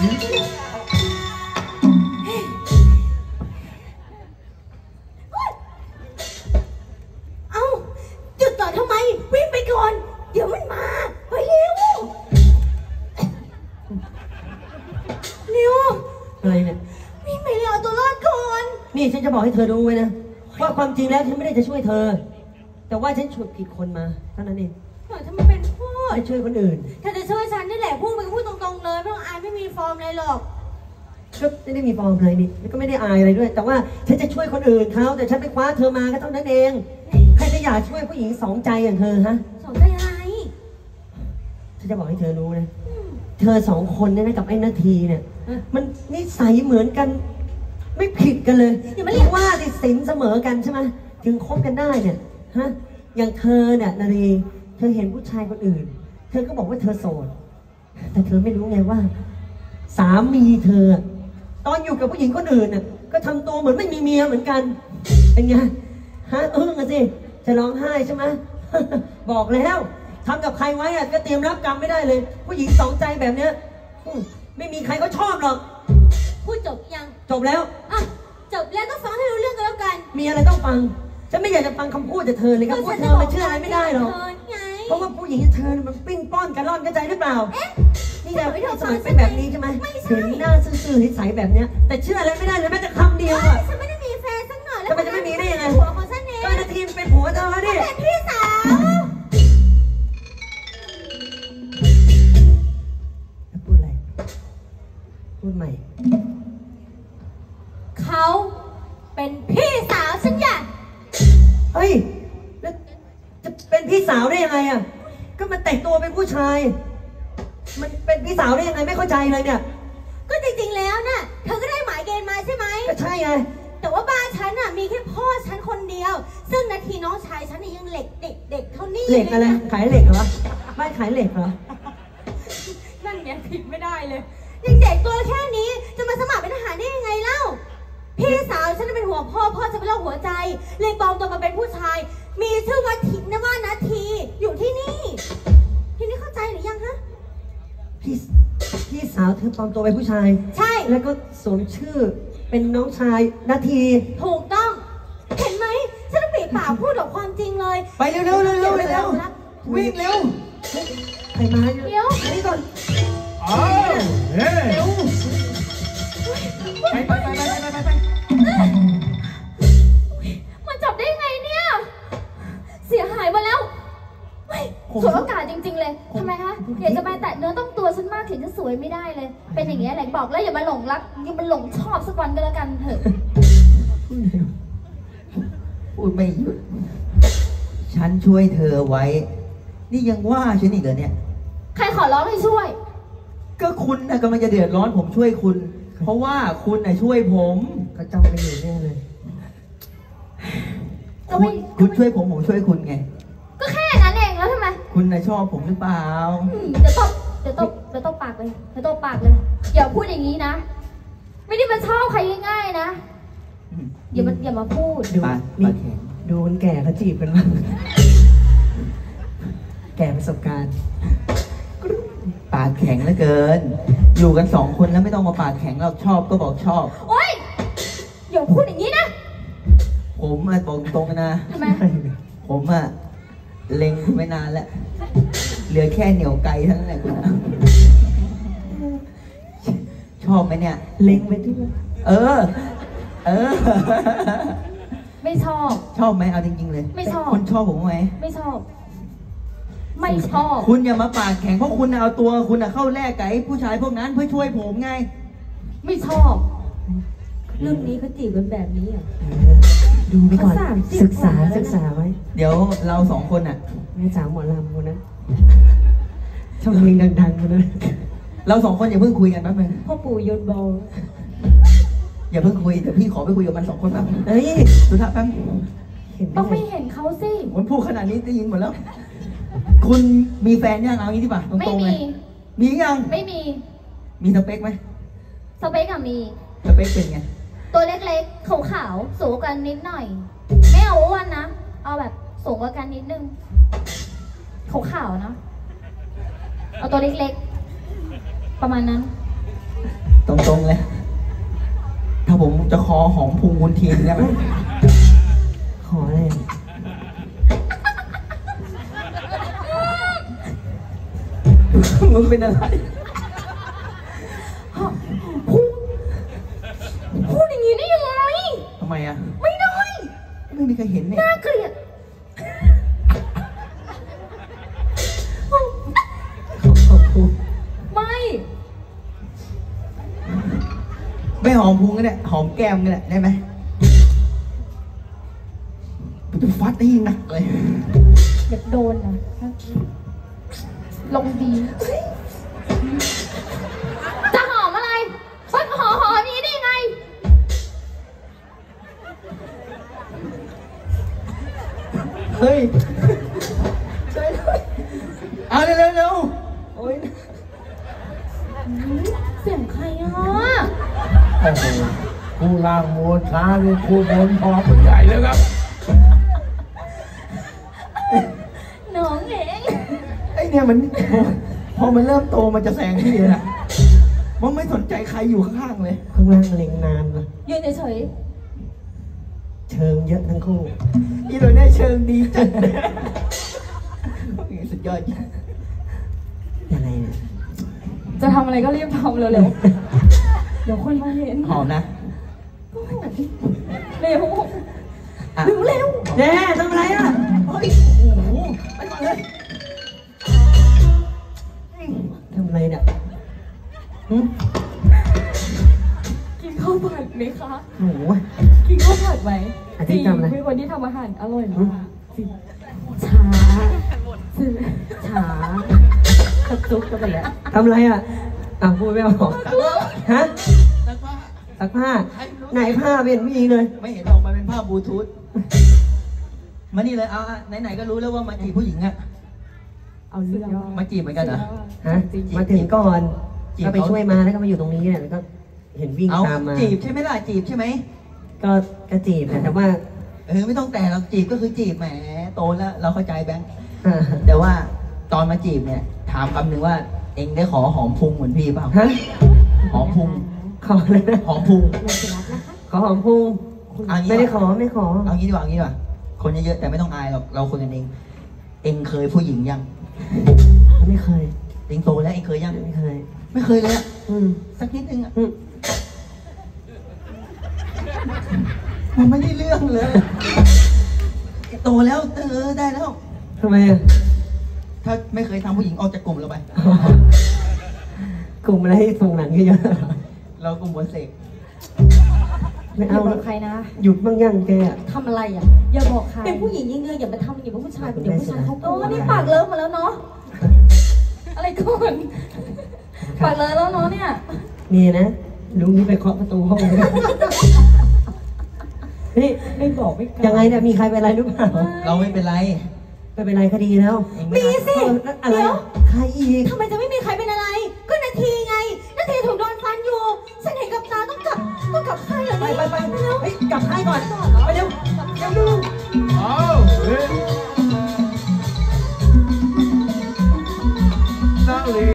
เอ้าจุดต่อทำไมวิ่งไปก่อนเดี๋ยวมันมาไปเร็วเร็วอะไรเนี่ยวิ่งไปเร็วเอาตัวรอดก่อนนี่ฉันจะบอกให้เธอรู้ไว้นะว่าความจริงแล้วฉันไม่ได้จะช่วยเธอแต่ว่าฉันฉุดผิดคนมาเท่านั้นเองทำไมเป็นพูดไม่ช่วยคนอื่นถ้าจะช่วยฉันนี่แหละพูดไปพูดตรงๆเลยไม่ต้องอายไม่มีฟอร์มเลยหรอกก็ไม่ได้มีฟอร์มอะไรนี่แล้วก็ไม่ได้อายอะไรด้วยแต่ว่าฉันจะช่วยคนอื่นเขาแต่ฉันไปคว้าเธอมาก็เท่านั้นเองใครจะอยากช่วยผู้หญิงสองใจอย่างเธอฮะสองใจอะไรฉันจะบอกให้เธอรู้นะเธอสองคนเนี่ยนะกับไอ้นาทีเนี่ยมันนิสัยเหมือนกันไม่ผิดกันเลยอย่ามาเรียกว่าติดสินเสมอกันใช่ไหมถึงคบกันได้เนี่ยฮะอย่างเธอเนี่ยนารีเธอเห็นผู้ชายคนอื่นเธอก็บอกว่าเธอโสดแต่เธอไม่รู้ไงว่าสามีเธอตอนอยู่กับผู้หญิงคนอื่นน่ะก็ทำตัวเหมือนไม่มีเมียเหมือนกันเป็นไงฮะอึ้งอะสิจะร้องไห้ใช่ไหม บอกแล้วทำกับใครไว้อะก็เตรียมรับกรรมไม่ได้เลยผู้หญิงสองใจแบบเนี้ยไม่มีใครเขาชอบหรอกพูดจบยังจบแล้วอ่ะจบแล้วก็ฟังให้รู้เรื่องกันแล้วกันมีอะไรต้องฟังฉันไม่อยากจะฟังคำพูดจากเธอเลยครับเพราะเธอมันเชื่ออะไรไม่ได้หรอกเพราะว่าผู้หญิงเธอมันปิ้งป้อนกันร่อนกันใจหรือเปล่านี่แหละที่สมัยเป็นแบบนี้ใช่ไหมเห็นหน้าซื่อๆนิสัยแบบเนี้ยแต่เชื่ออะไรไม่ได้เลยแม้แต่คำเดียวอะฉันไม่ได้มีแฟนสักหน่อยแล้วทำไมจะไม่มีได้ยังไงผัวของฉันเองก็นาทีมเป็นผัวเธอดิเป็นพี่สาวพูดอะไรพูดใหม่เขาเป็นพี่สาวฉันใหญ่เฮ้ยแล้วจะเป็นพี่สาวได้ยังไงอ่ะก็มันแต่งตัวเป็นผู้ชายมันเป็นพี่สาวได้ยังไงไม่เข้าใจเลยเนี่ยก็จริงๆแล้วน่ะเธอก็ได้หมายเกณฑ์มาใช่ไหมก็ใช่ไงแต่ว่าบ้านฉันน่ะมีแค่พ่อฉันคนเดียวซึ่งนาทีน้องชายฉันนี่ยังเหล็กเด็กเท่านี้เหล็กอะไรขายเหล็กเหรอบ้านขายเหล็กเหรอนั่นเนี่ยผิดไม่ได้เลยยังเด็กตัวแค่นี้จะมาสมัครเป็นทหารได้ยังไงเล่าพี่สาวฉันเป็นหัวพ่อจะเป็นโรคหัวใจเลยปลอมตัวมาเป็นผู้ชายมีชื่อว่าทินว่านาทีอยู่ที่นี่ทีนี้เข้าใจหรือยังฮะพี่สาวเธอปลอมตัวเป็นผู้ชายใช่แล้วก็สวมชื่อเป็นน้องชายนาทีถูกต้องเห็นไหมฉันต้องปิดปากพูดออกความจริงเลยไปเร็ววิ่งเร็วใครมาเดี๋ยวนี่ก่อนอ้าวเฮ้ยไปมันจับได้ไงเนี่ยเสียหายมาแล้วสวยโอกาสจริงๆเลยทำไมคะอยากจะมาแตะเนื้อต้องตัวฉันมากถึงจะสวยไม่ได้เลยเป็นอย่างเงี้ยแหละบอกแล้วอย่ามาหลงรักอย่ามาหลงชอบสักวันก็แล้วกันเถอะพูดไม่หยุดฉันช่วยเธอไว้นี่ยังว่าฉันอีกเหรอเนี่ยใครขอร้องให้ช่วยก็คุณนะกำลังจะเดือดร้อนผมช่วยคุณเพราะว่าคุณน่ะช่วยผมเขาจ้องไปอยู่แน่เลยคุณช่วยผมช่วยคุณไงก็แค่นั้นเองแล้วทำไมคุณน่ะชอบผมหรือเปล่าเดี๋ยวตบปากเลยอย่าพูดอย่างนี้นะไม่ได้มาชอบใครง่ายๆนะอย่ามาพูดดูคนแก่เขาจีบกันบ้างแก่ประสบการณ์ปากแข็งเหลือเกินอยู่กันสองคนแล้วไม่ต้องมาปากแข็งเราชอบก็บอกชอบโอ๊ยอย่าพูดอย่างนี้นะผมบอกตรงนะทำไมผมเล็งคุณไม่นานแล้วเหลือแค่เหนียวไกลเท่านั้นแหละคุณชอบไหมเนี่ยเล็งไปทุกไม่ชอบไหมเอาจริงๆเลยไม่ชอบคุณชอบผมไหมไม่ชอบคุณอย่ามาปากแข็งเพราะคุณเอาตัวคุณเข้าแลกกับไอ้ผู้ชายพวกนั้นเพื่อช่วยผมไงไม่ชอบรุ่นนี้เขาจีบกันแบบนี้อ่ะดูไปก่อนศึกษาไว้เดี๋ยวเราสองคนแม่สาวหมอลำคนนั้นชอบเพลงดังๆคนนั้นเราสองคนอย่าเพิ่งคุยกันแป๊บนึงพ่อปู่โยนบอลอย่าเพิ่งคุยแต่พี่ขอไปคุยกับมันสองคนแป๊บเฮ้ยสุดท้ายแป๊บต้องไม่เห็นเขาสิมันพูดขนาดนี้ได้ยินหมดแล้วคุณมีแฟนยังเอางี้ดีป่ะตรงๆเลยมียังไม่มีสเปคไหมสเปคมีสเปคเป็นไงตัวเล็กๆขาวๆสูงกันนิดหน่อยไม่เอาอ้วนนะเอาแบบสูงกว่ากันนิดนึงขาวๆนะเอาตัวเล็กๆประมาณนั้นตรงเลย ถ้าผมจะคอหอมพุงคุณทีได้ไหมขออะไรอ่ะมึงเป็นอะไรพูดอย่างนี้ได้ยังไงทำไมอ่ะไม่ได้ไม่มีใครเห็นเนี่ยน่าเกลียดขอบคุณไม่ไม่หอมพุงก็ได้หอมแก้มก็ได้ไหมกูจะฟัดได้หนักเลยอยากโดนนะลงดีจะหอมอะไรฟันหอมนี้ได้ไงเฮ้ยช่วยด้วยเอาเร็วเร็วโอ้ยเสียงใครอ่ะโอ้โหคู่ล่างโมช้าเลยคู่บนพอเป็นใหญ่เลยครับน้องเองไอเนี่ยมันพอมันเริ่มโตมันจะแซงพี่เลยนะมันไม่สนใจใครอยู่ข้างๆเลยข้างล่างเล็งนานว่ะยืนเฉยเชิงเยอะทั้งคู่อีโดเนี่ยเชิงดีจัดสุดยอดยังไงเนี่ยๆจะทำอะไรก็รีบทำเร็วๆเดี๋ยวคนมาเห็นหอมนะเร็วอ่ะเร็วแน่ทำอะไรอ่ะเฮ้ยโอ้โหไปก่อนเลยทำอะไรเนี่ยหึกินข้าวผัดไหมคะโอ้โหกินข้าวผัดไหมอาทิตย์ทำอะไรเป็นคนที่ทำอาหารอร่อยมากจริงช้าซื้อช้ากระจุกกันไปแล้วทำอะไรอ่ะอ่ะพูดไม่ออกฮะแล้วก็ซักผ้าไหนผ้าเป็นผู้หญิงเลยไม่เห็นออกมาเป็นภาพบลูทูธมานี่เลยเอาอ่ะไหนๆก็รู้แล้วว่ามาจีบผู้หญิงอ่ะเอาเรื่องมาจีบเหมือนกันเหรอฮะมาถึงก่อนจีบก็ไปช่วยมาแล้วก็มาอยู่ตรงนี้เนี่ยแล้วก็เห็นวิ่งเอาตามมาจีบใช่ไหมล่ะจีบใช่ไหมก็จีบแต่ว่าไม่ต้องแต่เราจีบก็คือจีบแหมโตแล้วเราเข้าใจแบงค์อ่าแต่ว่าตอนมาจีบเนี่ย ถามคำหนึ่งว่าเองได้ขอหอมพุงเหมือนพี่เปล่าฮะหอมพุงขอเลยนะหอมพุงขอหอมพุงเอางี้ไม่ได้ขอไม่ขอเอางี้ดีกว่าเอางี้ดีกว่าคนเยอะๆแต่ไม่ต้องอายหรอกเราคนกันเองเองเคยผู้หญิงยังไม่เคยเองโตแล้วเองเคยยังไม่เคยไม่เคยเลยอะอืมสักนิดนึงอะอืมมันไม่ได้เรื่องเลยโตแล้วได้แล้วทำไมอ่ะถ้าไม่เคยทำผู้หญิงออกจากกลุ่มเราไปกลุ่มอะไรที่ส่งหนังเยอะเรากลุ่มบนเสกๆไม่เอาบอกใครนะหยุดบ้างยังแกอ่ะทำอะไรอ่ะ อย่าบอกใคร เป็นผู้หญิงยิ่งเงยอย่ามาทำอย่าเป็นผู้ชายเดี๋ยวผู้ชายเขาโอ้นี่ปากเลิฟมาแล้วเนาะ อะไรก่อนปากเลิฟแล้วเนาะเนี่ยนี่นะลุงนี่ไปเคาะประตูห้องเลยนี่ไม่บอกไม่กล้ายังไงเนี่ยมีใครเป็นอะไรหรือเปล่าเราไม่เป็นไรไม่เป็นไรคดีแล้วเองไม่มีได้สิอะไรเดี๋ยวใครอีกทำไมจะไม่มีใครเป็นอะไร ก็นาทีไง นาทีถูกโดนฟันอยู่ ฉันเห็นกับตาต้องกลับค่ายเหรอไปเนี่ยไปไปเฮ้ยกลับให้ก่อนไปเร็วเร็วเอา